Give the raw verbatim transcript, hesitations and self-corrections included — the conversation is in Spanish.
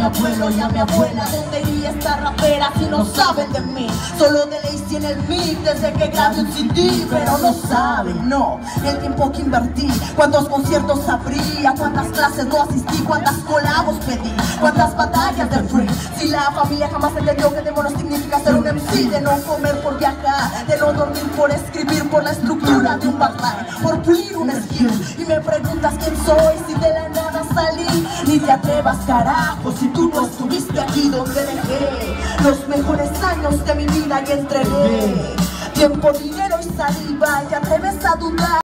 abuelo y a mi abuela. ¿Dónde iría esta rapera si no saben de mí? Solo de Lazy en el mic desde que grabé un C D. Pero no saben, no, el tiempo que invertí, cuántos conciertos abrí, a cuántas clases no asistí, cuántas colabos pedí, cuántas batallas de free. Si la familia jamás entendió que demonios significa ser un M C, de no comer por viajar, de no dormir por escribir, por la estructura de un backline, por pulir un skill. Y me preguntas quién soy si de la nada salí. Ni te atrevas, carajo, si tú no estuviste aquí donde dejé los mejores años de mi vida y entregué tiempo, dinero y saliva. Y te atreves a dudar.